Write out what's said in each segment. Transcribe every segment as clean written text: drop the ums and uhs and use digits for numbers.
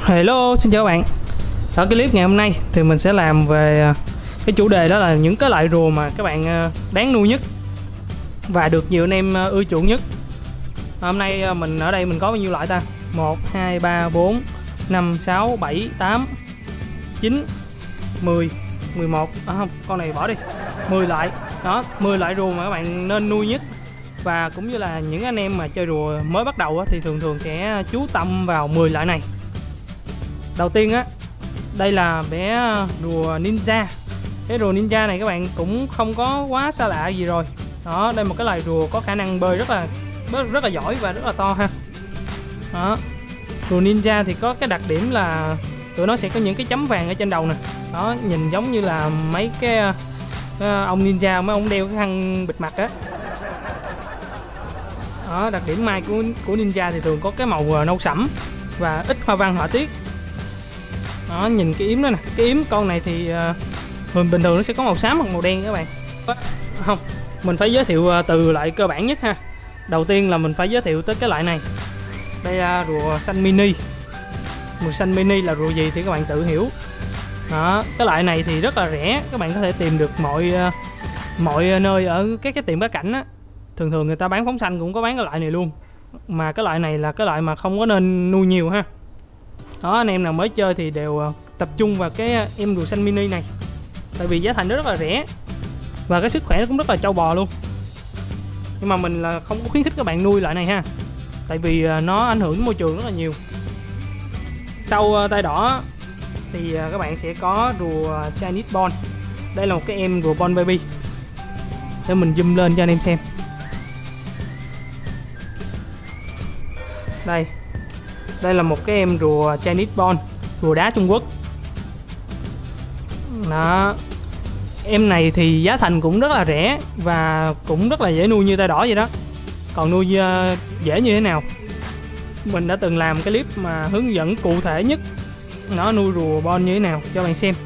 Hello, xin chào các bạn. Ở cái clip ngày hôm nay thì mình sẽ làm về cái chủ đề đó là những cái loại rùa mà các bạn đáng nuôi nhất và được nhiều anh em ưa chuộng nhất. Hôm nay mình ở đây mình có bao nhiêu loại ta? 1, 2, 3, 4, 5, 6, 7, 8, 9, 10, 11. Không, con này bỏ đi. 10 loại. Đó, 10 loại rùa mà các bạn nên nuôi nhất. Và cũng như là những anh em mà chơi rùa mới bắt đầu thì thường sẽ chú tâm vào 10 loại này. Đầu tiên á, đây là bé rùa ninja. Cái rùa ninja này các bạn cũng không có quá xa lạ gì rồi. Đó, đây một cái loài rùa có khả năng bơi rất là giỏi và rất là to ha. Đó. Rùa ninja thì có cái đặc điểm là tụi nó sẽ có những cái chấm vàng ở trên đầu nè. Đó, nhìn giống như là mấy cái ông ninja, mấy ông đeo cái khăn bịt mặt á. Đó, đặc điểm mai của ninja thì thường có cái màu nâu sẫm và ít hoa văn họa tiết. Đó, nhìn cái yếm đó nè, cái yếm con này thì bình thường nó sẽ có màu xám hoặc màu đen các bạn. Không, mình phải giới thiệu từ loại cơ bản nhất ha. Đầu tiên là mình phải giới thiệu tới cái loại này. Đây là rùa xanh mini. Rùa xanh mini là rùa gì thì các bạn tự hiểu. Đó, cái loại này thì rất là rẻ, các bạn có thể tìm được mọi nơi ở các cái tiệm cá cảnh á. Thường người ta bán phóng xanh cũng có bán cái loại này luôn. Mà cái loại này là cái loại mà không có nên nuôi nhiều ha. Đó, anh em nào mới chơi thì đều tập trung vào cái em rùa xanh mini này. Tại vì giá thành nó rất là rẻ và cái sức khỏe nó cũng rất là trâu bò luôn. Nhưng mà mình là không có khuyến khích các bạn nuôi loại này ha. Tại vì nó ảnh hưởng đến môi trường rất là nhiều. Sau tay đỏ thì các bạn sẽ có rùa Chinese Bond. Đây là một cái em rùa Bond Baby. Để mình zoom lên cho anh em xem. Đây là một cái em rùa Chinese Bond, rùa đá Trung Quốc. Đó. Em này thì giá thành cũng rất là rẻ và cũng rất là dễ nuôi như tay đỏ vậy đó. Còn nuôi dễ như thế nào? Mình đã từng làm cái clip mà hướng dẫn cụ thể nhất nó nuôi rùa Bond như thế nào cho bạn xem.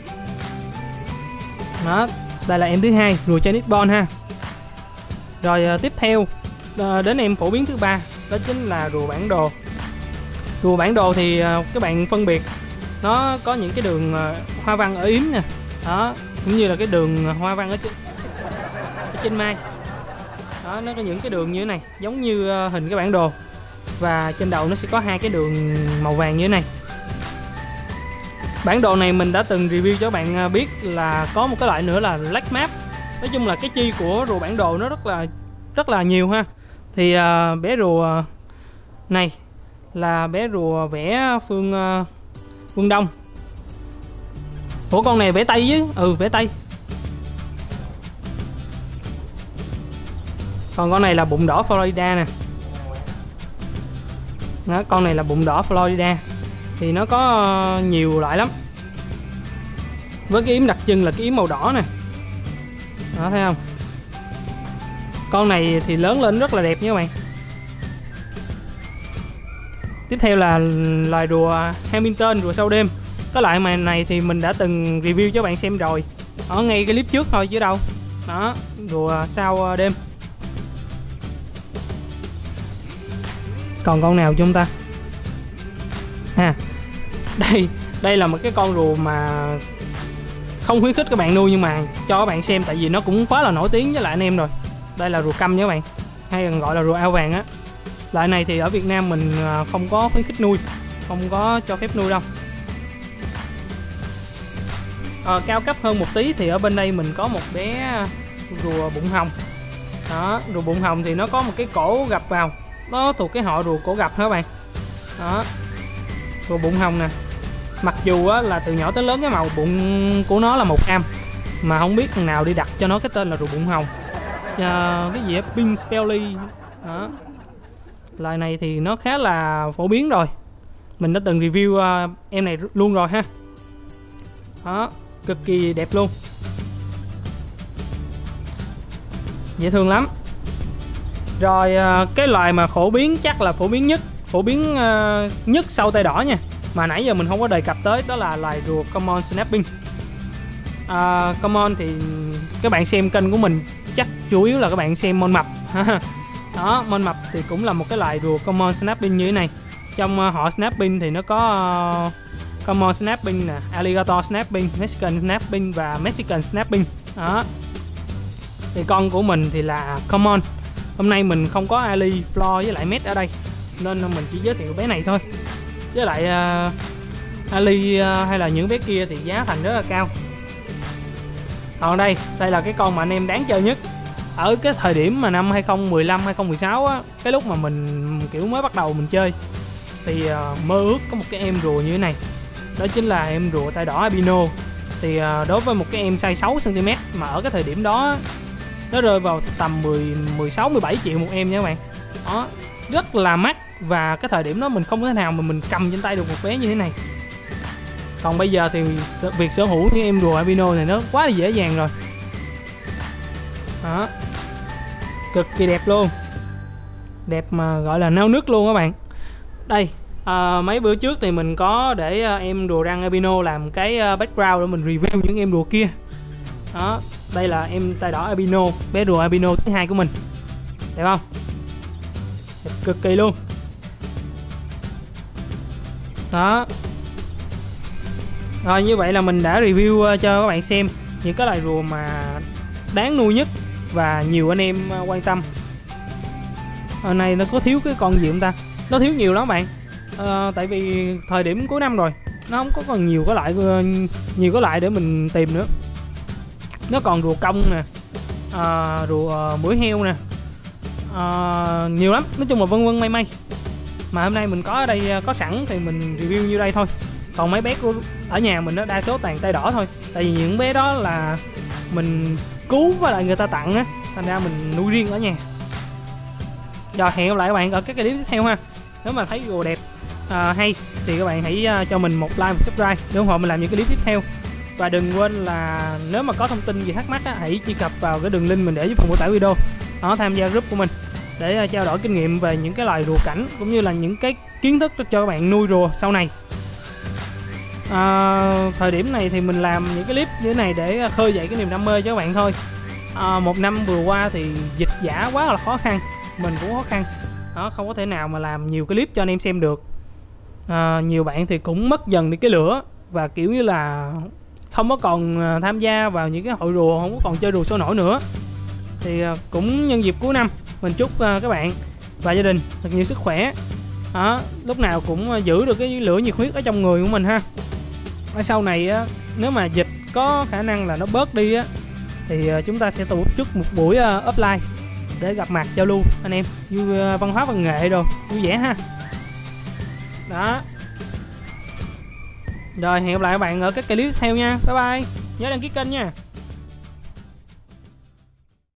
Đó, đây là em thứ hai, rùa Chinese Bond ha. Rồi tiếp theo đến em phổ biến thứ ba, đó chính là rùa bản đồ. Rùa bản đồ thì các bạn phân biệt nó có những cái đường hoa văn ở yếm nè. Đó, cũng như là cái đường hoa văn ở trên mai. Đó, nó có những cái đường như thế này, giống như hình cái bản đồ. Và trên đầu nó sẽ có hai cái đường màu vàng như thế này. Bản đồ này mình đã từng review cho bạn biết là có một cái loại nữa là Black Map. Nói chung là cái chi của rùa bản đồ nó rất là nhiều ha. Thì bé rùa này là bé rùa vẽ phương Đông. Ủa, con này vẽ Tây chứ? Vẽ Tây. Còn con này là bụng đỏ Florida nè. Đó, con này là bụng đỏ Florida. Thì nó có nhiều loại lắm. Với cái yếm đặc trưng là cái yếm màu đỏ nè. Đó, thấy không? Con này thì lớn lên rất là đẹp nha các bạn. Tiếp theo là loài rùa Hamilton, rùa sau đêm. Cái loại này thì mình đã từng review cho bạn xem rồi, ở ngay cái clip trước thôi chứ đâu. Đó, rùa sau đêm. Còn con nào chúng ta? Đây là một cái con rùa mà không khuyến khích các bạn nuôi, nhưng mà cho các bạn xem tại vì nó cũng quá là nổi tiếng với lại anh em rồi. Đây là rùa căm nha các bạn, hay còn gọi là rùa ao vàng á. Loại này thì ở Việt Nam mình không có khuyến khích nuôi, không có cho phép nuôi đâu. Cao cấp hơn một tí thì ở bên đây mình có một bé rùa bụng hồng. Đó, rùa bụng hồng thì nó có một cái cổ gập vào, nó thuộc cái họ rùa cổ gập hả các bạn. Đó, rùa bụng hồng nè. Mặc dù á, là từ nhỏ tới lớn cái màu bụng của nó là màu cam, mà không biết thằng nào đi đặt cho nó cái tên là rùa bụng hồng. Cái gì á, Pink Spelly. Đó, loại này thì nó khá là phổ biến rồi, mình đã từng review em này luôn rồi ha. Đó, cực kỳ đẹp luôn, dễ thương lắm. Rồi cái loài mà phổ biến, chắc là phổ biến nhất sau tay đỏ nha, mà nãy giờ mình không có đề cập tới, đó là loài rùa Common Snapping. Common thì các bạn xem kênh của mình chắc chủ yếu là các bạn xem mon mập. Đó, mon mập thì cũng là một cái loài rùa Common Snapping như thế này. trong họ snapping thì nó có common snapping nè, alligator snapping, Mexican snapping và Mexican snapping. Đó. Thì con của mình thì là common. Hôm nay mình không có Ali, Flo với lại Met ở đây nên mình chỉ giới thiệu bé này thôi. Với lại Ali hay là những bé kia thì giá thành rất là cao. Còn đây là cái con mà anh em đáng chơi nhất. Ở cái thời điểm mà năm 2015, 2016 á, cái lúc mà mình kiểu mới bắt đầu mình chơi thì mơ ước có một cái em rùa như thế này. Đó chính là em rùa tai đỏ albino. Thì đối với một cái em size 6cm mà ở cái thời điểm đó nó rơi vào tầm 16-17 triệu một em nha các bạn. Đó, rất là mắc. Và cái thời điểm đó mình không có thể nào mà mình cầm trên tay được một bé như thế này. Còn bây giờ thì việc sở hữu những em rùa albino này nó quá là dễ dàng rồi. Đó, cực kỳ đẹp luôn. Đẹp mà gọi là nao nức luôn các bạn. Đây, mấy bữa trước thì mình có để em rùa răng albino làm cái background để mình review những em rùa kia. Đó, đây là em tai đỏ albino, bé rùa albino thứ hai của mình. Đẹp không? Đẹp cực kỳ luôn. Đó. Rồi như vậy là mình đã review cho các bạn xem những cái loài rùa mà đáng nuôi nhất và nhiều anh em quan tâm. Ở này nó có thiếu cái con gì không ta? Nó thiếu nhiều lắm bạn. Tại vì thời điểm cuối năm rồi, nó không có còn nhiều cái loại để mình tìm nữa. Nó còn rùa công nè, rùa mũi heo nè, nhiều lắm. Nói chung là vân vân may. Mà hôm nay mình có ở đây có sẵn thì mình review như đây thôi. Còn mấy bé của ở nhà mình nó đa số toàn tai đỏ thôi. Tại vì những bé đó là mình cứu với lại người ta tặng á, thành ra mình nuôi riêng ở nhà. Rồi hẹn gặp lại các bạn ở các clip tiếp theo ha. Nếu mà thấy rùa đẹp hay thì các bạn hãy cho mình một like, một subscribe để ủng hộ mình làm những clip tiếp theo. Và đừng quên là nếu mà có thông tin gì thắc mắc á, hãy truy cập vào cái đường link mình để dưới phần mô tả video. Đó, tham gia group của mình để trao đổi kinh nghiệm về những cái loài rùa cảnh cũng như là những cái kiến thức cho các bạn nuôi rùa sau này. Thời điểm này thì mình làm những cái clip như thế này để khơi dậy cái niềm đam mê cho các bạn thôi. Một năm vừa qua thì dịch giả quá là khó khăn, mình cũng khó khăn. Đó, không có thể nào mà làm nhiều clip cho anh em xem được. Nhiều bạn thì cũng mất dần đi cái lửa và kiểu như là không có còn tham gia vào những cái hội rùa, không có còn chơi rùa sôi nổi nữa. Thì cũng nhân dịp cuối năm mình chúc các bạn và gia đình thật nhiều sức khỏe. Đó, lúc nào cũng giữ được cái lửa nhiệt huyết ở trong người của mình ha. Ở sau này á, nếu mà dịch có khả năng là nó bớt đi á, thì chúng ta sẽ tổ chức một buổi offline để gặp mặt giao lưu anh em, vui văn hóa văn nghệ rồi vui vẻ ha. Đó. Rồi hẹn gặp lại các bạn ở các clip tiếp theo nha. Bye bye. Nhớ đăng ký kênh nha.